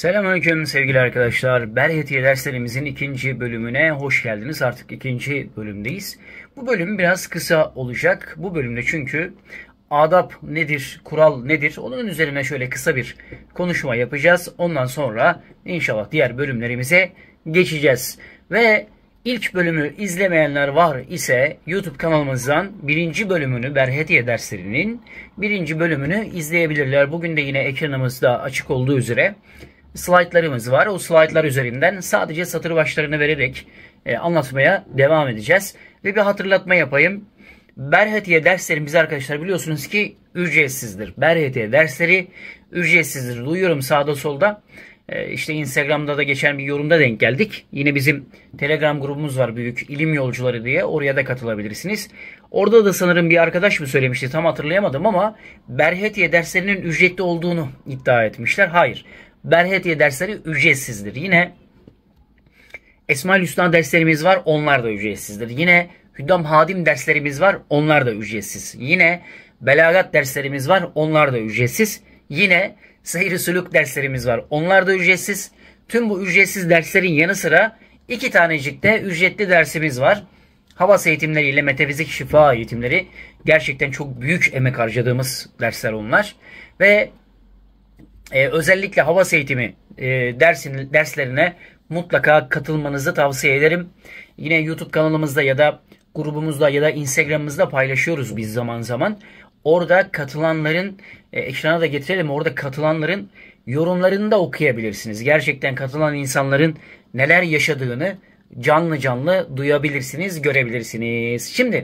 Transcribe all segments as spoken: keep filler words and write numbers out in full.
Selamünaleyküm sevgili arkadaşlar. Berhetiye derslerimizin ikinci bölümüne hoş geldiniz. Artık ikinci bölümdeyiz. Bu bölüm biraz kısa olacak. Bu bölümde çünkü adab nedir, kural nedir? Onun üzerine şöyle kısa bir konuşma yapacağız. Ondan sonra inşallah diğer bölümlerimize geçeceğiz. Ve ilk bölümü izlemeyenler var ise YouTube kanalımızdan birinci bölümünü, Berhetiye derslerinin birinci bölümünü izleyebilirler. Bugün de yine ekranımızda açık olduğu üzere slaytlarımız var. O slaytlar üzerinden sadece satır başlarını vererek e, anlatmaya devam edeceğiz. Ve bir hatırlatma yapayım. Berhetiye derslerimiz arkadaşlar biliyorsunuz ki ücretsizdir. Berhetiye dersleri ücretsizdir. Duyuyorum sağda solda. E, işte Instagram'da da geçen bir yorumda denk geldik. Yine bizim Telegram grubumuz var, Büyük İlim Yolcuları diye. Oraya da katılabilirsiniz. Orada da sanırım bir arkadaş mı söylemişti, tam hatırlayamadım ama Berhetiye derslerinin ücretli olduğunu iddia etmişler. Hayır. Berhetiye dersleri ücretsizdir. Yine Esma-ül Hüsna derslerimiz var. Onlar da ücretsizdir. Yine Hüddam Hadim derslerimiz var. Onlar da ücretsiz. Yine Belagat derslerimiz var. Onlar da ücretsiz. Yine Seyr-i Sülük derslerimiz var. Onlar da ücretsiz. Tüm bu ücretsiz derslerin yanı sıra iki tanecik de ücretli dersimiz var. Havas eğitimleriyle metafizik şifa eğitimleri. Gerçekten çok büyük emek harcadığımız dersler onlar. Ve Ee, özellikle havas eğitimi e, dersin, derslerine mutlaka katılmanızı tavsiye ederim. Yine YouTube kanalımızda ya da grubumuzda ya da Instagram'ımızda paylaşıyoruz biz zaman zaman. Orada katılanların, e, ekrana da getirelim, orada katılanların yorumlarını da okuyabilirsiniz. Gerçekten katılan insanların neler yaşadığını canlı canlı duyabilirsiniz, görebilirsiniz. Şimdi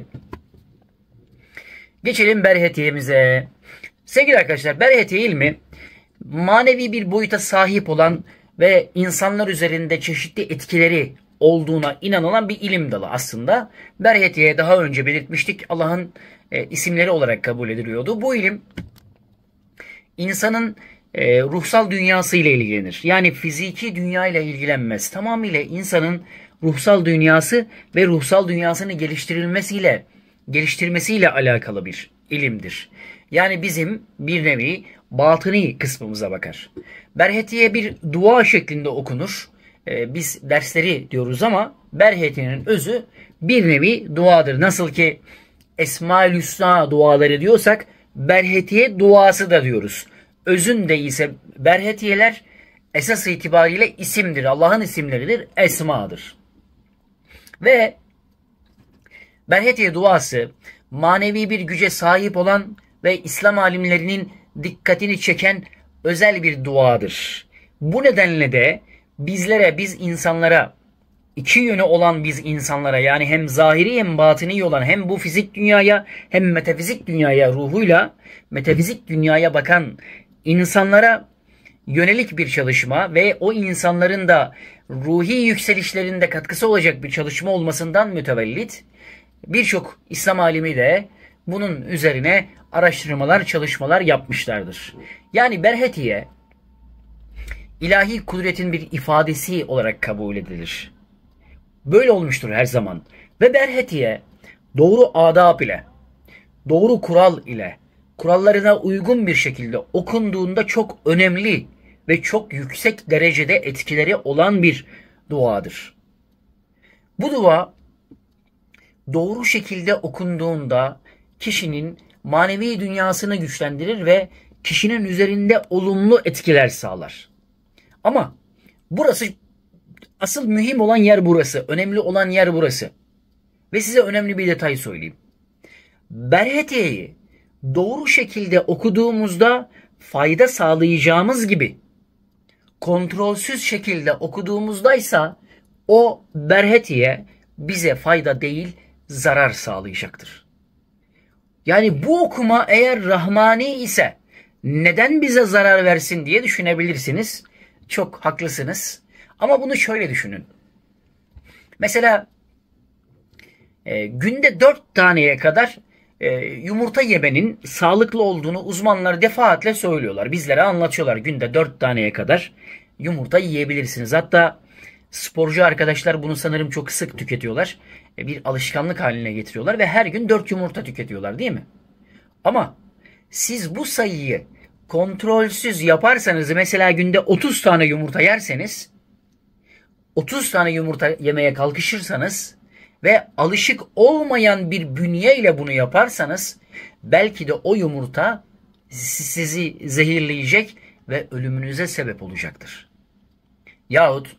geçelim Berhetiye'mize. Sevgili arkadaşlar, Berhetiye ilmi manevi bir boyuta sahip olan ve insanlar üzerinde çeşitli etkileri olduğuna inanılan bir ilim dalı aslında. Berhetiye daha önce belirtmiştik, Allah'ın e, isimleri olarak kabul ediliyordu. Bu ilim insanın e, ruhsal dünyası ile ilgilenir. Yani fiziki dünya ile ilgilenmez. Tamamıyla insanın ruhsal dünyası ve ruhsal dünyasını geliştirilmesiyle, geliştirmesiyle alakalı bir ilimdir. Yani bizim bir nevi batıni kısmımıza bakar. Berhetiye bir dua şeklinde okunur. Ee, biz dersleri diyoruz ama Berhetiye'nin özü bir nevi duadır. Nasıl ki Esma-ül Hüsna duaları diyorsak Berhetiye duası da diyoruz. Özünde ise Berhetiyeler esas itibariyle isimdir. Allah'ın isimleridir. Esma'dır. Ve Berhetiye duası manevi bir güce sahip olan ve İslam alimlerinin dikkatini çeken özel bir duadır. Bu nedenle de bizlere, biz insanlara, iki yönü olan biz insanlara, yani hem zahiri hem batini olan, hem bu fizik dünyaya hem metafizik dünyaya ruhuyla metafizik dünyaya bakan insanlara yönelik bir çalışma ve o insanların da ruhi yükselişlerinde katkısı olacak bir çalışma olmasından mütevellit birçok İslam alimi de bunun üzerine araştırmalar, çalışmalar yapmışlardır. Yani Berhetiye ilahi kudretin bir ifadesi olarak kabul edilir. Böyle olmuştur her zaman. Ve Berhetiye doğru adab ile, doğru kural ile, kurallarına uygun bir şekilde okunduğunda çok önemli ve çok yüksek derecede etkileri olan bir duadır. Bu dua doğru şekilde okunduğunda kişinin manevi dünyasını güçlendirir ve kişinin üzerinde olumlu etkiler sağlar. Ama burası, asıl mühim olan yer burası. Önemli olan yer burası. Ve size önemli bir detay söyleyeyim. Berhetiye'yi doğru şekilde okuduğumuzda fayda sağlayacağımız gibi kontrolsüz şekilde okuduğumuzdaysa o Berhetiye bize fayda değil, zarar sağlayacaktır. Yani bu okuma eğer rahmani ise neden bize zarar versin diye düşünebilirsiniz. Çok haklısınız. Ama bunu şöyle düşünün. Mesela e, günde dört taneye kadar e, yumurta yemenin sağlıklı olduğunu uzmanlar defaatle söylüyorlar. Bizlere anlatıyorlar. Günde dört taneye kadar yumurta yiyebilirsiniz. Hatta sporcu arkadaşlar bunu sanırım çok sık tüketiyorlar. Bir alışkanlık haline getiriyorlar ve her gün dört yumurta tüketiyorlar, değil mi? Ama siz bu sayıyı kontrolsüz yaparsanız, mesela günde otuz tane yumurta yerseniz, otuz tane yumurta yemeye kalkışırsanız ve alışık olmayan bir bünyeyle bunu yaparsanız, belki de o yumurta sizi zehirleyecek ve ölümünüze sebep olacaktır. Yahut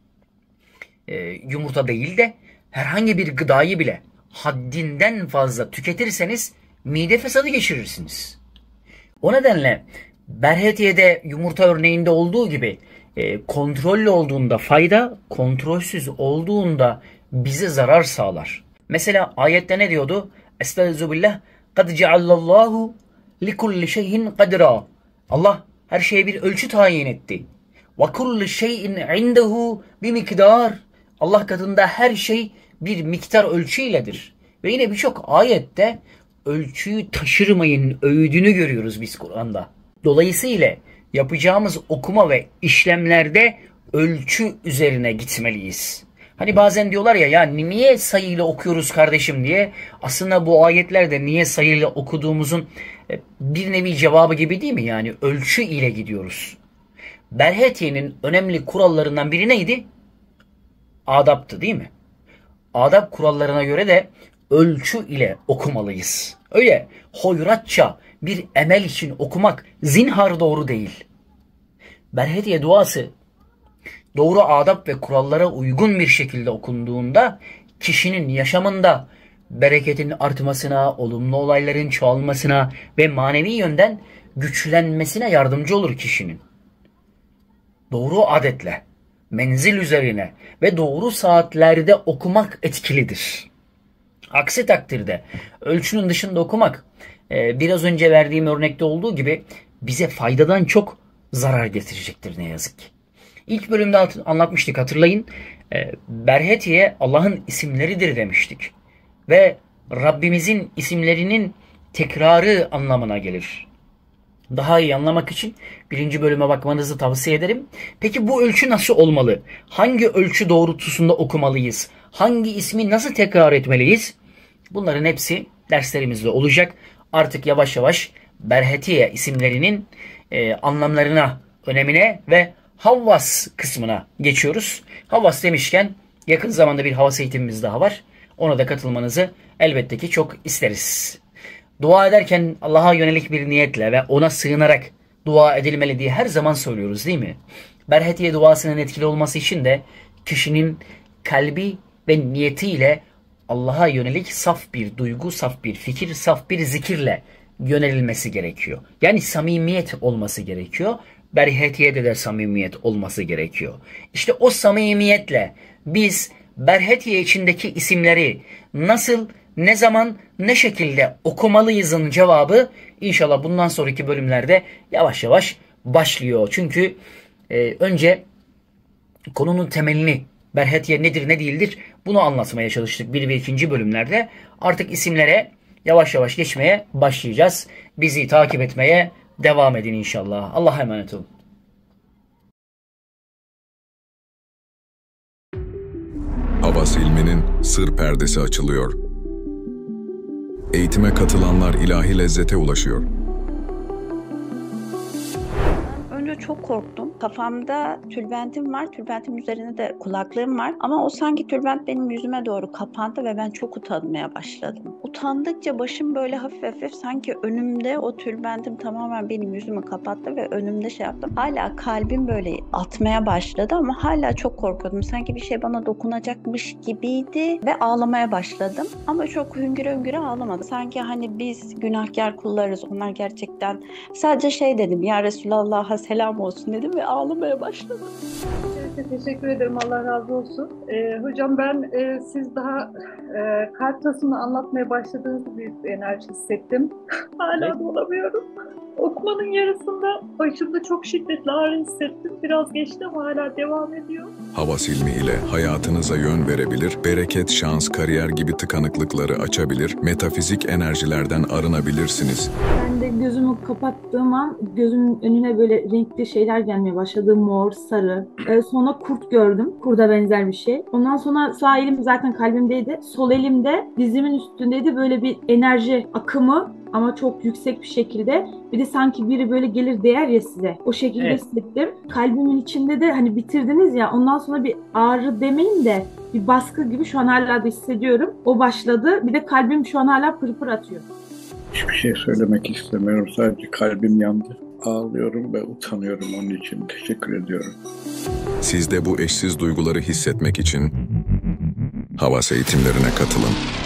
e, yumurta değil de herhangi bir gıdayı bile haddinden fazla tüketirseniz mide fesadı geçirirsiniz. O nedenle berhetiye'de yumurta örneğinde olduğu gibi e, kontrollü olduğunda fayda, kontrolsüz olduğunda bize zarar sağlar. Mesela ayette ne diyordu? Estaizubillah. Kad ceallallahu likulli şeyhin kadra. Allah her şeye bir ölçü tayin etti. Ve kulli şeyin indehu bir miktar. Allah katında her şey bir miktar ölçüyledir. Ve yine birçok ayette ölçüyü taşırmayın öğüdünü görüyoruz biz Kur'an'da. Dolayısıyla yapacağımız okuma ve işlemlerde ölçü üzerine gitmeliyiz. Hani bazen diyorlar ya, ya niye sayıyla okuyoruz kardeşim diye. Aslında bu ayetlerde niye sayıyla okuduğumuzun bir nevi cevabı gibi değil mi? Yani ölçü ile gidiyoruz. Berhetiye'nin önemli kurallarından biri neydi? Adaptı değil mi? Adap kurallarına göre de ölçü ile okumalıyız. Öyle hoyratça bir emel için okumak zinhar doğru değil. Berhetiye duası doğru adap ve kurallara uygun bir şekilde okunduğunda kişinin yaşamında bereketin artmasına, olumlu olayların çoğalmasına ve manevi yönden güçlenmesine yardımcı olur kişinin. Doğru adetle, menzil üzerine ve doğru saatlerde okumak etkilidir. Aksi takdirde ölçünün dışında okumak, biraz önce verdiğim örnekte olduğu gibi bize faydadan çok zarar getirecektir ne yazık ki. İlk bölümde anlatmıştık, hatırlayın. Berhetiye Allah'ın isimleridir demiştik. Ve Rabbimizin isimlerinin tekrarı anlamına gelir. Daha iyi anlamak için birinci bölüme bakmanızı tavsiye ederim. Peki bu ölçü nasıl olmalı? Hangi ölçü doğrultusunda okumalıyız? Hangi ismi nasıl tekrar etmeliyiz? Bunların hepsi derslerimizde olacak. Artık yavaş yavaş Berhetiye isimlerinin e, anlamlarına, önemine ve Havvas kısmına geçiyoruz. Havvas demişken yakın zamanda bir Havvas eğitimimiz daha var. Ona da katılmanızı elbette ki çok isteriz. Dua ederken Allah'a yönelik bir niyetle ve ona sığınarak dua edilmeli diye her zaman söylüyoruz değil mi? Berhetiye duasının etkili olması için de kişinin kalbi ve niyetiyle Allah'a yönelik saf bir duygu, saf bir fikir, saf bir zikirle yönelilmesi gerekiyor. Yani samimiyet olması gerekiyor. Berhetiye'de de samimiyet olması gerekiyor. İşte o samimiyetle biz Berhetiye içindeki isimleri nasıl, ne zaman, ne şekilde okumalıyızın cevabı inşallah bundan sonraki bölümlerde yavaş yavaş başlıyor. Çünkü e, önce konunun temelini, Berhetiye nedir ne değildir, bunu anlatmaya çalıştık bir ve ikinci bölümlerde. Artık isimlere yavaş yavaş geçmeye başlayacağız. Bizi takip etmeye devam edin inşallah. Allah'a emanet olun. Havas ilminin sır perdesi açılıyor. Eğitime katılanlar ilahi lezzete ulaşıyor. Önce çok korktum. Kafamda tülbentim var. Tülbentin üzerine de kulaklığım var. Ama o sanki tülbent benim yüzüme doğru kapandı ve ben çok utanmaya başladım. Utandıkça başım böyle hafif hafif sanki önümde o tülbentim tamamen benim yüzümü kapattı ve önümde şey yaptım. Hala kalbim böyle atmaya başladı ama hala çok korkuyordum. Sanki bir şey bana dokunacakmış gibiydi ve ağlamaya başladım. Ama çok hüngüre hüngüre ağlamadım. Sanki hani biz günahkar kullarız. Onlar gerçekten sadece şey dedim. Ya Resulallah'a selam olsun dedim ve ağlamaya başladım. Evet, teşekkür ederim. Allah razı olsun. Ee, hocam ben e, siz daha e, kalp tasını anlatmaya başladığınız bir enerji hissettim. Hala da olamıyorum. Okumanın yarısında başımda çok şiddetli ağrı hissettim. Biraz geçti ama hala devam ediyor. Havas ilmi ile hayatınıza yön verebilir, bereket, şans, kariyer gibi tıkanıklıkları açabilir, metafizik enerjilerden arınabilirsiniz. Ben de gözümü kapattığım an gözümün önüne böyle renkli şeyler gelmeye başladı. Mor, sarı. Ee, sonra kurt gördüm. Kurda benzer bir şey. Ondan sonra sağ elim zaten kalbimdeydi. Sol elimde dizimin üstündeydi. Böyle bir enerji akımı ama çok yüksek bir şekilde. Bir de sanki biri böyle gelir değer ya size. O şekilde Evet. hissettim. Kalbimin içinde de hani bitirdiniz ya, ondan sonra bir ağrı demeyin de bir baskı gibi şu an hala da hissediyorum. O başladı. Bir de kalbim şu an hala pırpır atıyor. Hiçbir şey söylemek istemiyorum. Sadece kalbim yandı. Ağlıyorum ve utanıyorum onun için. Teşekkür ediyorum. Siz de bu eşsiz duyguları hissetmek için Havas eğitimlerine katılın.